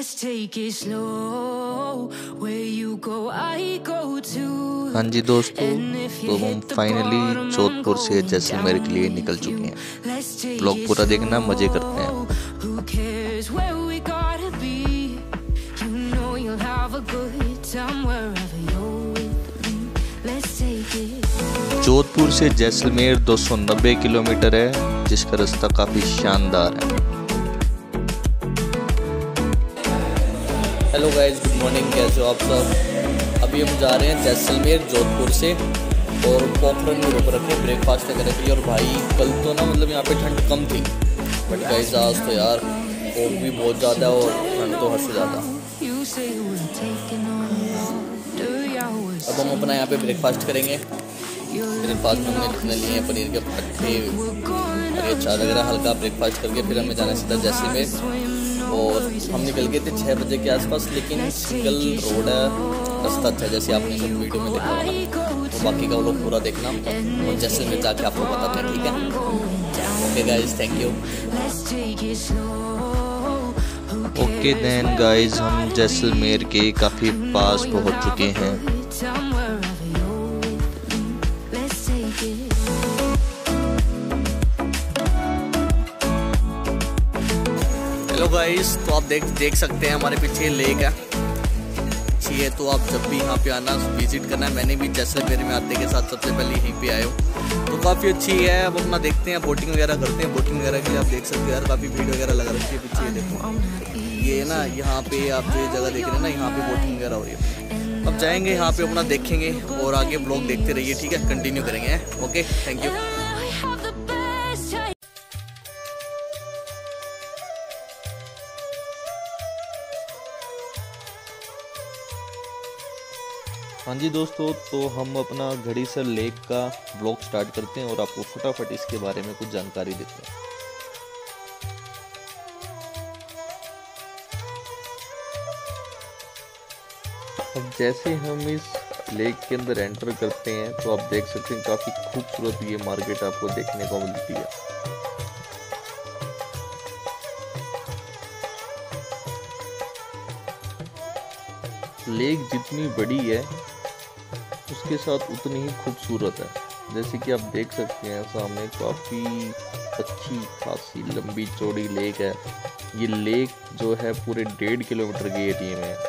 हाँ जी दोस्तों, तो हम फाइनली जोधपुर से जैसलमेर के लिए निकल चुके हैं। ब्लॉग पूरा देखना, मजे करते हैं। जोधपुर से जैसलमेर 290 किलोमीटर है, जिसका रास्ता काफी शानदार है। हेलो गाइस, गुड मॉर्निंग, कैसे हो आप सब। अभी हम जा रहे हैं जैसलमेर जोधपुर से और पोखरण में रुक रखे ब्रेकफास्ट वगैरह के लिए। और भाई कल तो ना मतलब यहाँ पे ठंड कम थी, बट गाइस आज तो यार फॉग भी बहुत ज़्यादा और ठंड तो हद से ज़्यादा। अब हम अपना यहाँ पे ब्रेकफास्ट करेंगे। ब्रेकफास्ट में हमने लिखने लिए हैं पनीर के पट्टे, हरी अचार वगैरह, हल्का ब्रेकफास्ट करके फिर हमें जाना सीधा जैसलमेर। और हम निकल गए थे 6 बजे के आसपास, लेकिन सिंगल रोड है, रास्ता अच्छा जैसे आपने सब वीडियो में देखा होगा। तो बाकी का वो लोग पूरा देखना और जैसलमेर जाके आपको बताते हैं, ठीक है। Okay guys, thank you. Okay then guys, हम जैसलमेर के काफी पास पहुंच चुके हैं। हेलो गाइस, तो आप देख सकते हैं हमारे पीछे लेक है, अच्छी है। तो आप जब भी यहाँ पे आना, विजिट करना। मैंने भी जैसलमेर में आते के साथ सबसे पहले यहीं पे आया हूँ, तो काफ़ी अच्छी है। अब अपना देखते हैं, बोटिंग वगैरह करते हैं। बोटिंग वगैरह के लिए आप देख सकते हो यार, काफ़ी भीड़ वगैरह लगा रखी है पीछे। देखो ये ना, यहाँ पे आप जो ये जगह देख रहे हैं ना, यहाँ पे बोटिंग वगैरह हो रही है। अब जाएंगे यहाँ पे, अपना देखेंगे और आगे ब्लॉग देखते रहिए, ठीक है। कंटिन्यू करेंगे। Okay, thank you. हाँ जी दोस्तों, तो हम अपना घड़ीसर लेक का ब्लॉग स्टार्ट करते हैं और आपको फटाफट इसके बारे में कुछ जानकारी देते हैं। अब जैसे हम इस लेक के अंदर एंटर करते हैं तो आप देख सकते हैं काफी खूबसूरत ये मार्केट आपको देखने को मिलती है। लेक जितनी बड़ी है उसके साथ उतनी ही खूबसूरत है। जैसे कि आप देख सकते हैं सामने काफ़ी अच्छी खासी लंबी चौड़ी लेक है। ये लेक जो है पूरे 1.5 किलोमीटर के एरिया में है।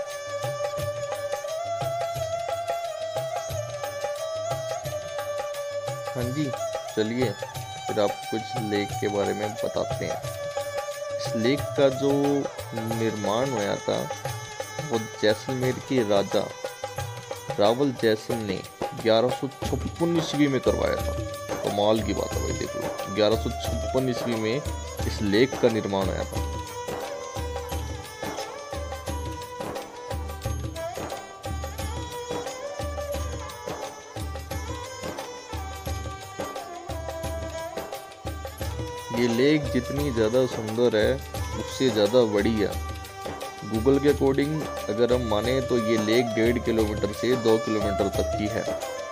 हाँ जी, चलिए फिर आपको कुछ लेक के बारे में बताते हैं। इस लेक का जो निर्माण हुआ था वो जैसलमेर के राजा रावल जैसल ने 1156 ईस्वी में करवाया था। कमाल की बात है भाई, देख लो 1156 ईस्वी में इस लेक का निर्माण हुआ था। ये लेक जितनी ज़्यादा सुंदर है उससे ज़्यादा बड़ी है। गूगल के अकॉर्डिंग अगर हम माने तो ये लेक 1.5 किलोमीटर से 2 किलोमीटर तक की है।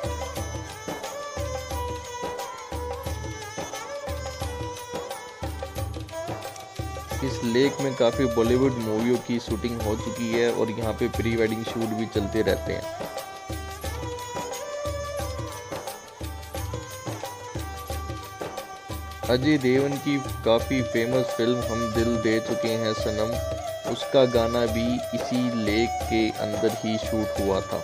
इस लेक में काफ़ी बॉलीवुड मूवियों की शूटिंग हो चुकी है और यहाँ पे प्री वेडिंग शूट भी चलते रहते हैं। अजय देवगन की काफ़ी फेमस फिल्म हम दिल दे चुके हैं सनम, उसका गाना भी इसी लेक के अंदर ही शूट हुआ था।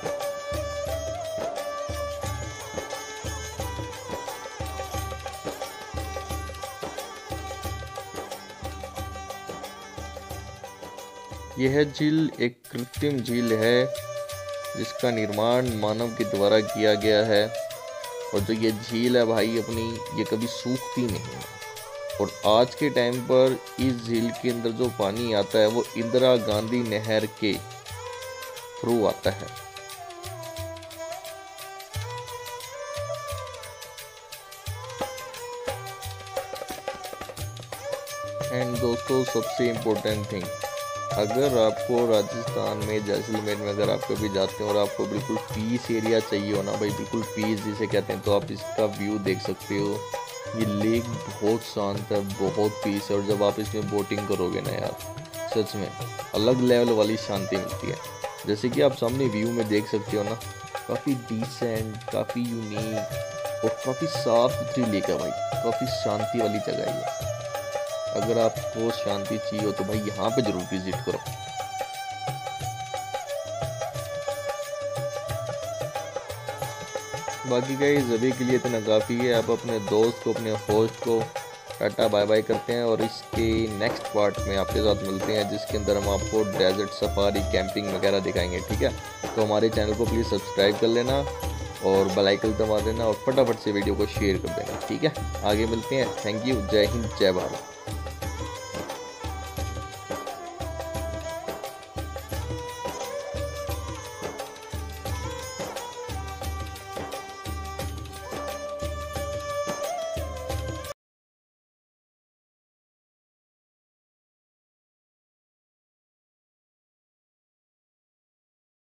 यह झील एक कृत्रिम झील है जिसका निर्माण मानव के द्वारा किया गया है। और जो ये झील है भाई अपनी, ये कभी सूखती नहीं है। और आज के टाइम पर इस झील के अंदर जो पानी आता है वो इंदिरा गांधी नहर के थ्रू आता है। एंड दोस्तों, सबसे इम्पोर्टेंट थिंग, अगर आपको राजस्थान में जैसलमेर में अगर आप कभी जाते हैं और आपको बिल्कुल पीस एरिया चाहिए हो ना भाई, बिल्कुल पीस जिसे कहते हैं, तो आप इसका व्यू देख सकते हो। ये लेक बहुत शांत है, बहुत पीस है। और जब आप इसमें बोटिंग करोगे ना यार, सच में अलग लेवल वाली शांति मिलती है। जैसे कि आप सामने व्यू में देख सकते हो ना, काफ़ी डिसेंट, काफ़ी यूनिक और काफ़ी साफ सुथरी लेक है भाई। काफ़ी शांति वाली जगह है ये। अगर आपको शांति चाहिए हो तो भाई यहाँ पे ज़रूर विजिट करो। बाकी गाइस अभी के लिए इतना काफ़ी है। आप अपने दोस्त को, अपने होस्ट को टाटा बाय बाय करते हैं और इसके नेक्स्ट पार्ट में आपके साथ मिलते हैं, जिसके अंदर हम आपको डेजर्ट सफारी, कैंपिंग वगैरह दिखाएंगे। ठीक है, तो हमारे चैनल को प्लीज़ सब्सक्राइब कर लेना और बेल आइकन दबा देना और फटाफट से वीडियो को शेयर कर देना। ठीक है, आगे मिलते हैं। Thank you. जय हिंद, जय भारत।